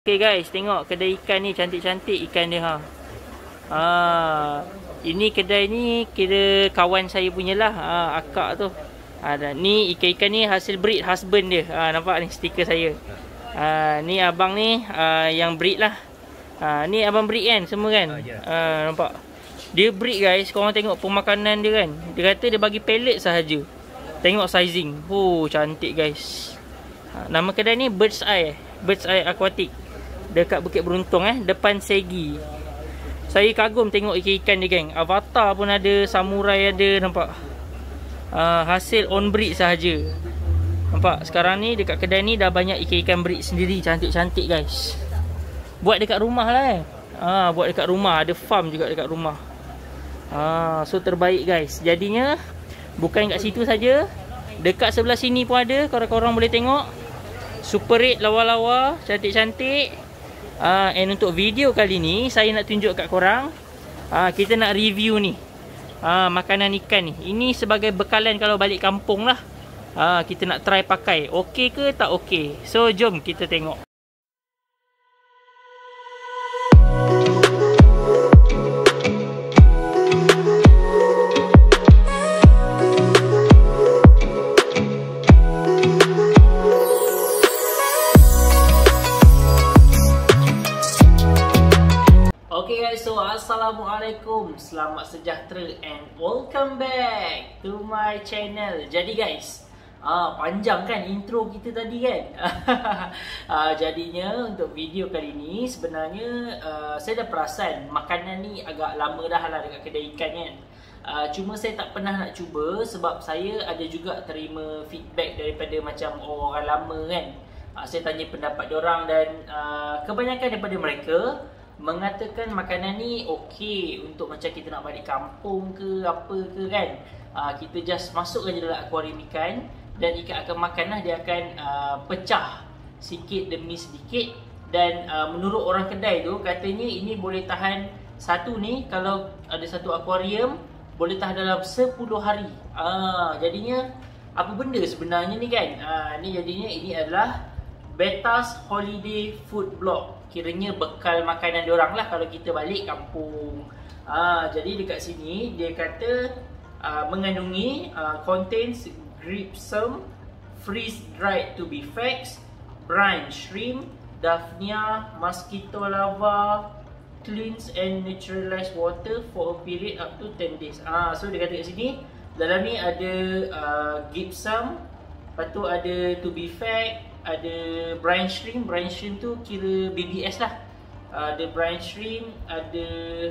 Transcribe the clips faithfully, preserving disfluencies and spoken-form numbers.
Okay guys, tengok kedai ikan ni cantik-cantik ikan dia ha. Ha, ini kedai ni kira kawan saya punyalah, ha, akak tu. Ha, ni ikan-ikan ni hasil breed husband dia. Ha, nampak ni stiker saya. Ha, ni abang ni uh, yang breed lah. Ha, ni abang breed kan semua kan. Ha, nampak. Dia breed guys, korang tengok pemakanan dia kan. Dia kata dia bagi pellet sahaja. Tengok sizing. Oh, cantik guys. Ha, nama kedai ni Bird's Eye. Bird's Eye Aquatic. Dekat Bukit Beruntung eh, depan Segi. Saya kagum tengok ikan-ikan dia geng. Avatar pun ada, samurai ada, nampak. Uh, hasil on breed sahaja. Nampak, sekarang ni dekat kedai ni dah banyak ikan-ikan breed sendiri, cantik-cantik guys. Buat dekat rumah lah eh. Ha, buat dekat rumah, ada farm juga dekat rumah. Ha, so terbaik guys. Jadinya bukan kat situ saja, dekat sebelah sini pun ada, korang-korang boleh tengok. Super red lawa-lawa, cantik-cantik. Uh, and untuk video kali ni saya nak tunjuk kat korang, uh, kita nak review ni uh, makanan ikan ni. Ini sebagai bekalan kalau balik kampung lah. uh, Kita nak try pakai, okey ke tak okey. So jom kita tengok. So assalamualaikum, selamat sejahtera and welcome back to my channel. Jadi guys, ah, panjang kan intro kita tadi kan. ah, Jadinya untuk video kali ni sebenarnya uh, saya dah perasan makanan ni agak lama dah lah dekat kedai ikan kan. uh, Cuma saya tak pernah nak cuba sebab saya ada juga terima feedback daripada macam orang lama kan. uh, Saya tanya pendapat diorang dan uh, kebanyakan daripada mereka mengatakan makanan ni okey untuk macam kita nak balik kampung ke apa ke kan. uh, Kita just masuk je dalam akuarium ikan dan ikan akan makan lah. Dia akan uh, pecah sikit demi sedikit. Dan uh, menurut orang kedai tu katanya ini boleh tahan, satu ni kalau ada satu akuarium boleh tahan dalam sepuluh hari. uh, Jadinya apa benda sebenarnya ni kan. uh, Ni jadinya ini adalah Beta's Holiday Food Block. Kiranya bekal makanan diorang lah kalau kita balik kampung. Ah, jadi dekat sini dia kata ah, mengandungi ah, contains gypsum, freeze dried to be facts, brine shrimp, Daphnia, mosquito larva, cleanse and naturalized water for a period up to ten days. Ah, so dia kata kat sini dalam ni ada ah, gypsum, lepas tu ada to be fact, ada brine shrimp. Brine shrimp tu kira B B S lah. Ada brine shrimp, ada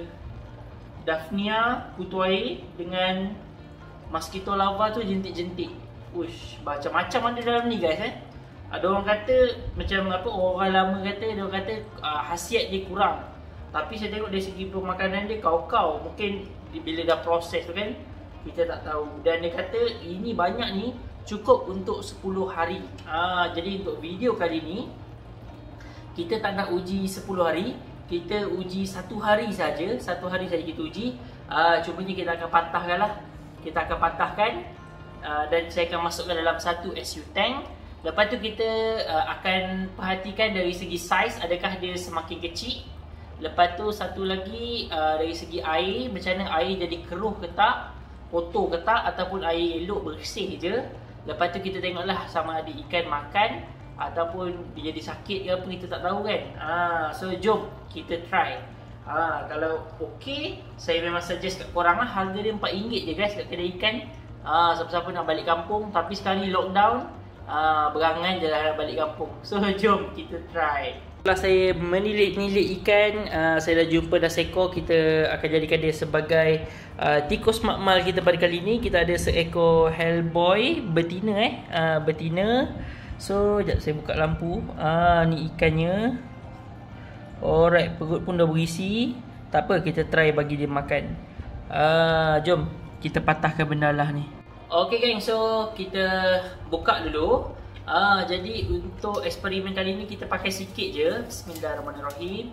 Daphnia, kutu air dengan mosquito larva tu jentik-jentik. Ush, macam-macam ada dalam ni guys eh. Ada orang kata macam apa, orang lama kata, dia orang kata uh, khasiat dia kurang. Tapi saya tengok dari segi pemakanan dia kau-kau. Mungkin bila dah proses tu kan, kita tak tahu. Dan dia kata ini banyak ni cukup untuk sepuluh hari. Ah, jadi untuk video kali ni kita tak nak uji sepuluh hari, kita uji satu hari saja. Satu hari saja kita uji. Ah, cumanya kita akan patahkan lah. Kita akan patahkan ah, dan saya akan masukkan dalam satu S U tank. Lepas tu kita ah, akan perhatikan dari segi saiz, adakah dia semakin kecil. Lepas tu satu lagi ah, dari segi air, macam mana air jadi keruh ke tak, kotor ke tak, ataupun air elok bersih je. Lepas tu kita tengoklah sama ada ikan makan ataupun dia jadi sakit ke apa, kita tak tahu kan. ha, So jom kita try. ha, Kalau okey, saya memang suggest kat korang lah. Harga dia empat ringgit je guys kat kedai ikan. ha, Siapa-siapa nak balik kampung, tapi sekarang ni lockdown, ha, berangan je lah nak balik kampung. So jom kita try. Setelah saya menilik-nilik ikan, uh, saya dah jumpa dah seekor. Kita akan jadikan dia sebagai uh, tikus makmal kita pada kali ini. Kita ada seekor hellboy betina eh, uh, betina. So, sekejap saya buka lampu. Ah, uh, ni ikannya. Alright, perut pun dah berisi. Tak apa, kita try bagi dia makan. Uh, jom kita patahkan benda lah ni. Okay geng, so kita buka dulu. Ah, jadi untuk eksperimen kali ni kita pakai sikit je. Bismillahirrahmanirrahim.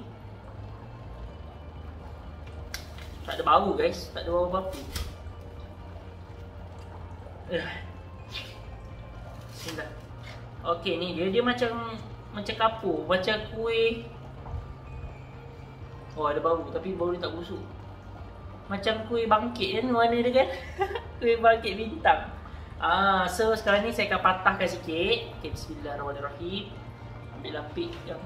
Tak ada bau guys, tak ada bau apa-apa. Bismillah. Okey, ni dia dia macam macam kapur, macam kuih Oh ada bau, tapi bau dia tak busuk. Macam kuih bangkit kan warna dia kan. Kuih bangkit bintang. Ah, so sekarang ni saya akan patahkan sikit. Okay, bismillahirrahmanirrahim. Ambil lapik yang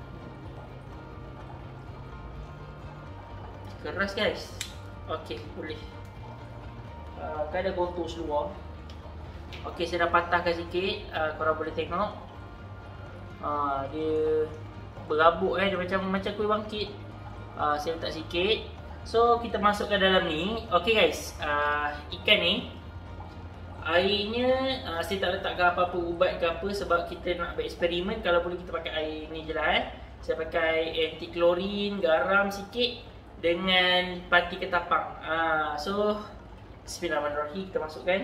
keras guys. Okay, boleh. Uh, kan ada gotos luar. Okay, saya dah patahkan sikit. uh, Korang boleh tengok. uh, Dia berabuk eh. Dia macam macam kuih bangkit. uh, Saya letak sikit. So, kita masukkan dalam ni. Okay guys, uh, ikan ni airnya uh, saya tak letakkan apa-apa ubat ke apa, sebab kita nak bereksperimen. Kalau boleh kita pakai air ni je lah eh. Saya pakai anti klorin, garam sikit dengan pati ketapang. uh, So bismillahirrahmanirrahim, kita masukkan.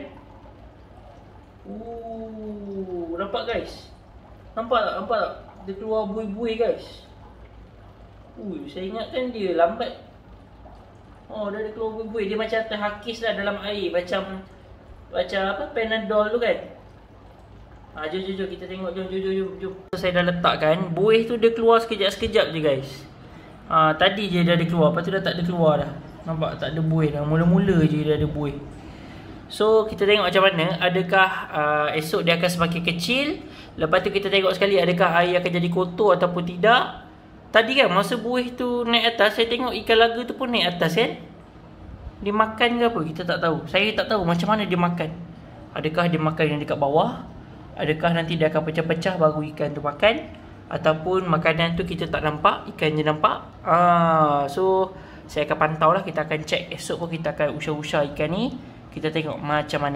Ooh, nampak guys? Nampak tak? Nampak tak? Dia keluar buih-buih guys. Ui, saya ingatkan dia lambat. Oh, dia ada keluar buih-buih. Dia macam terhakis lah dalam air. Macam Macam apa? Panadol tu kan? Ha, jom, jom, jom. Kita tengok. Jom, jom, jom, jom. So, saya dah letakkan. Buih tu dia keluar sekejap-sekejap je guys. Ha, tadi je dia ada keluar. Lepas tu dah tak ada keluar dah. Nampak? Tak ada buih dah. Mula-mula je dia ada buih. So, kita tengok macam mana. Adakah uh, esok dia akan semakin kecil. Lepas tu kita tengok sekali adakah air akan jadi kotor ataupun tidak. Tadi kan masa buih tu naik atas, saya tengok ikan laga tu pun naik atas kan. Dia makan ke apa? Kita tak tahu. Saya tak tahu macam mana dia makan. Adakah dia makan yang dekat bawah? Adakah nanti dia akan pecah-pecah baru ikan tu makan? Ataupun makanan tu kita tak nampak, ikan je nampak. Ah, so, saya akan pantau lah. Kita akan check. Esok pun kita akan usah-usah ikan ni. Kita tengok macam mana.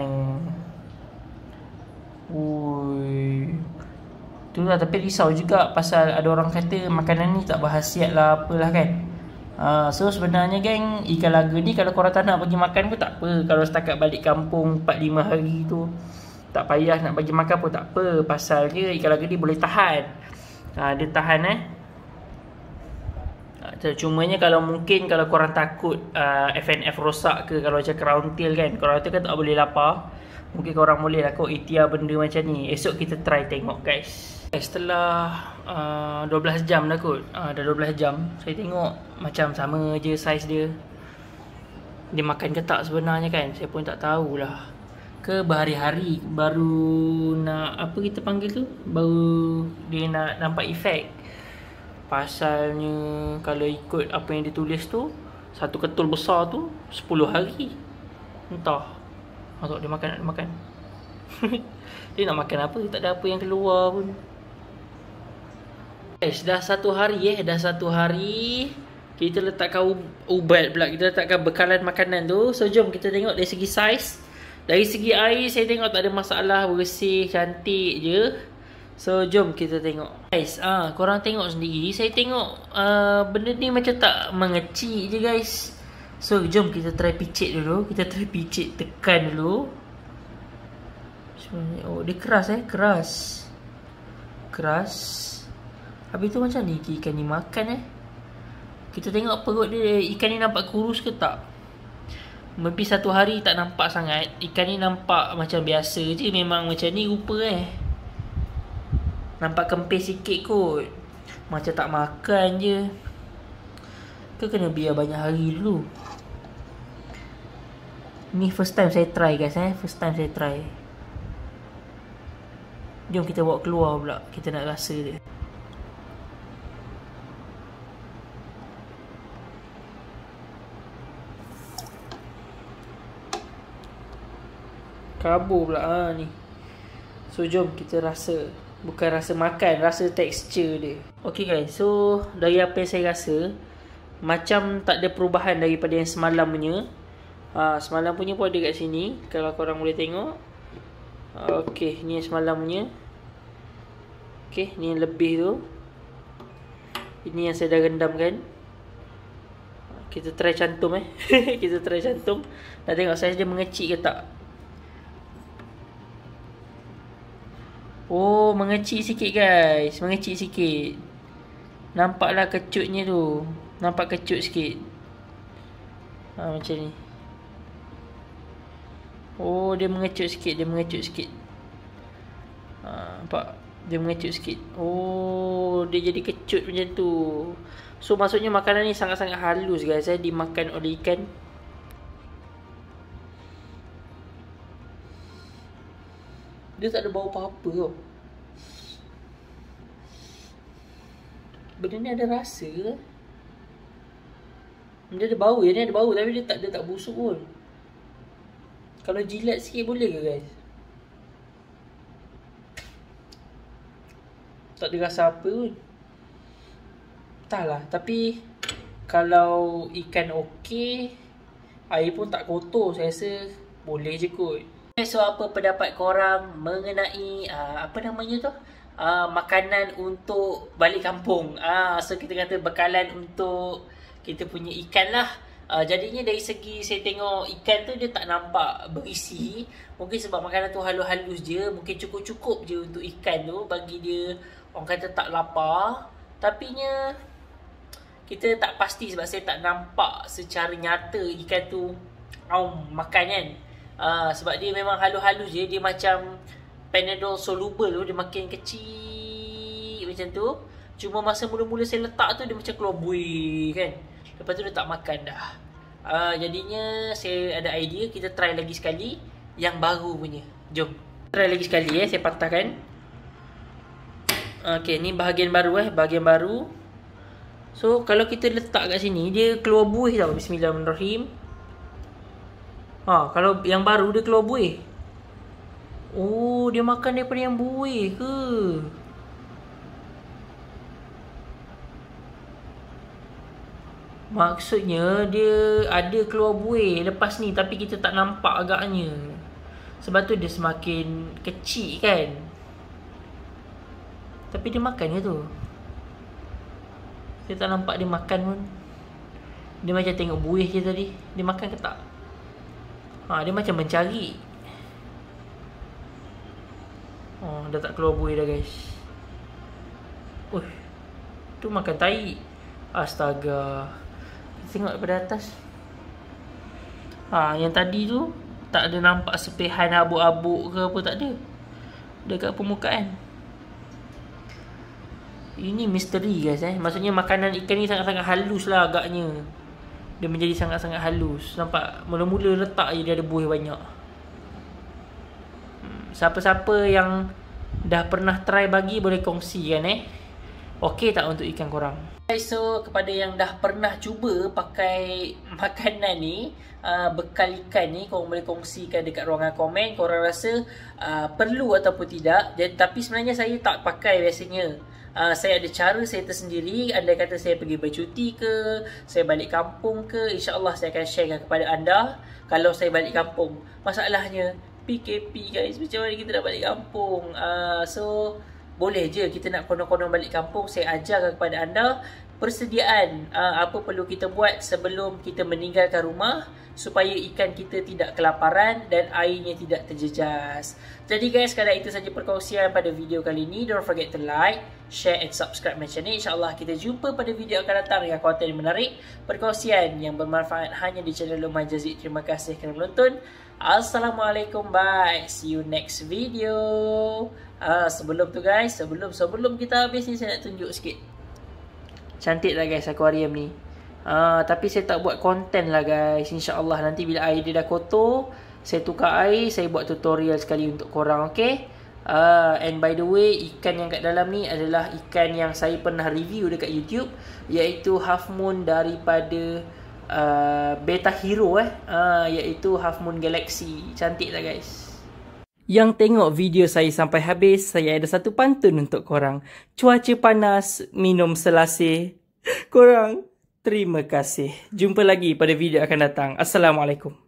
Ui. Itulah, tapi risau juga pasal ada orang kata makanan ni tak berkhasiat lah apalah kan. Uh, so sebenarnya geng, ikan laga ni kalau korang tak nak bagi makan pun tak apa. Kalau setakat balik kampung empat lima hari tu tak payah nak bagi makan pun tak apa. Pasal dia ikan laga ni boleh tahan. uh, Dia tahan eh. uh, Cumanya kalau mungkin kalau korang takut uh, F N F rosak ke, kalau macam crown tail kan, crown tail kan tak boleh lapar, mungkin korang boleh lah kot ikhtiar benda macam ni. Esok kita try tengok guys. Setelah uh, dua belas jam dah kot. uh, Dah dua belas jam. Saya tengok macam sama je saiz dia. Dia makan ke tak sebenarnya kan, saya pun tak tahulah. Ke berhari-hari baru nak, apa kita panggil tu, baru dia nak nampak efek. Pasalnya kalau ikut apa yang ditulis tu, satu ketul besar tu sepuluh hari. Entah. Masuk dia makan, nak dia makan. Dia nak makan apa, tak ada apa yang keluar pun. Guys, dah satu hari eh, dah satu hari kita letakkan ubat pula, kita letakkan bekalan makanan tu. So jom kita tengok dari segi saiz. Dari segi air saya tengok tak ada masalah, bersih, cantik je. So jom kita tengok. Guys, ah korang tengok sendiri, saya tengok uh, benda ni macam tak mengecil je guys. So jom kita try picit dulu. Kita try picit, tekan dulu. Oh dia keras eh, keras. Keras. Habis tu macam ni ikan ni makan eh. Kita tengok perut dia, ikan ni nampak kurus ke tak. Maybe satu hari tak nampak sangat. Ikan ni nampak macam biasa je, memang macam ni rupa eh. Nampak kempis sikit kot, macam tak makan je. Ke kena biar banyak hari dulu. Ni first time saya try guys eh, first time saya try. Jom kita bawa keluar pula, kita nak rasa dia. Kabur pula ha, ni. So jom kita rasa. Bukan rasa makan, rasa tekstur dia. Okay guys, so dari apa yang saya rasa, macam tak ada perubahan daripada yang semalam punya. ha, Semalam punya pun ada kat sini, kalau korang boleh tengok. Okay, ni yang semalam punya. Okay, ni yang lebih tu. Ini yang saya dah rendamkan. Kita try cantum eh. Kita try cantum. Nak tengok saiz dia mengecil ke tak. Oh, mengecil sikit guys. Mengecil sikit. Nampaklah kecutnya tu. Nampak kecut sikit. Ha, macam ni. Oh, dia mengecut sikit. Dia mengecut sikit. Ha, nampak. Dia mengecut sikit. Oh, dia jadi kecut macam tu. So maksudnya makanan ni sangat-sangat halus guys eh, dimakan oleh ikan. Dia tak ada bau apa-apa tau. Benda ni ada rasa ke? Dia ada bau ya, dia ada bau tapi dia tak dia tak busuk pun. Kalau jilat sikit boleh ke guys? Tak ada rasa apa pun. Entahlah, tapi kalau ikan okey, air pun tak kotor, saya rasa boleh je kot. So apa pendapat korang mengenai uh, apa namanya tu? Uh, makanan untuk balik kampung. Ah, uh, so kita kata bekalan untuk kita punya ikan lah. Uh, jadinya dari segi saya tengok ikan tu dia tak nampak berisi. Mungkin sebab makanan tu halus-halus je, mungkin cukup-cukup je untuk ikan tu bagi dia orang kata tak lapar. Tapi nya kita tak pasti sebab saya tak nampak secara nyata ikan tu um, makan kan. Uh, sebab dia memang halus-halus je, dia macam Panadol soluble tu, dia makin kecil macam tu. Cuma masa mula-mula saya letak tu dia macam keluar buih kan. Lepas tu dia tak makan dah. Uh, jadinya saya ada idea, kita try lagi sekali yang baru punya. Jom try lagi sekali eh, saya patahkan. Okay, ni bahagian baru eh, bahagian baru. So kalau kita letak kat sini dia keluar buih tau. Bismillahirrahmanirrahim. Ha, kalau yang baru dia keluar buih. Oh, dia makan daripada yang buih ke? Maksudnya dia ada keluar buih lepas ni tapi kita tak nampak agaknya. Sebab tu dia semakin kecil kan. Tapi dia makan ke tu? Saya tak nampak dia makan pun. Dia macam tengok buih je tadi. Dia makan ke tak? Ha, dia macam mencari. Oh, dah tak keluar buih dah guys. Oh, tu makan tai. Astaga. Kita tengok daripada atas. Ha, yang tadi tu tak ada nampak sepihan abuk-abuk ke apa, tak ada. Dekat permukaan. Ini misteri guys eh. Maksudnya makanan ikan ni sangat-sangat halus lah agaknya. Dia menjadi sangat-sangat halus. Nampak mula-mula letak je dia ada buih banyak. hmm, Siapa-siapa yang dah pernah try bagi boleh kongsikan eh. Okey tak untuk ikan korang? So kepada yang dah pernah cuba pakai makanan ni, uh, bekal ikan ni, korang boleh kongsikan dekat ruangan komen. Korang rasa uh, perlu ataupun tidak. Jadi, tapi sebenarnya saya tak pakai biasanya. Uh, saya ada cara saya tersendiri. Andai kata saya pergi bercuti ke, saya balik kampung ke, InsyaAllah saya akan sharekan kepada anda kalau saya balik kampung. Masalahnya P K P guys, macam mana kita nak balik kampung? uh, So boleh je kita nak konon-konon balik kampung. Saya ajarkan kepada anda persediaan uh, apa perlu kita buat sebelum kita meninggalkan rumah supaya ikan kita tidak kelaparan dan airnya tidak terjejas. Jadi guys, sekadar itu saja perkongsian pada video kali ini. Don't forget to like, share and subscribe my channel. InsyaAllah kita jumpa pada video akan datang dengan konten yang menarik, perkongsian yang bermanfaat hanya di channel Luqman Jazid. Terima kasih kerana menonton. Assalamualaikum, bye. See you next video. Uh, sebelum tu guys, sebelum sebelum kita habis ni saya nak tunjuk sikit. Cantik lah guys akuarium ni. Uh, tapi saya tak buat konten lah guys. InsyaAllah nanti bila air dia dah kotor, saya tukar air, saya buat tutorial sekali untuk korang, okay? Uh, and by the way, ikan yang kat dalam ni adalah ikan yang saya pernah review dekat YouTube, iaitu Half Moon daripada uh, Beta Hero eh, uh, iaitu Half Moon Galaxy. Cantik lah guys. Yang tengok video saya sampai habis, saya ada satu pantun untuk korang. Cuaca panas, minum selasih. Korang, terima kasih. Jumpa lagi pada video akan datang. Assalamualaikum.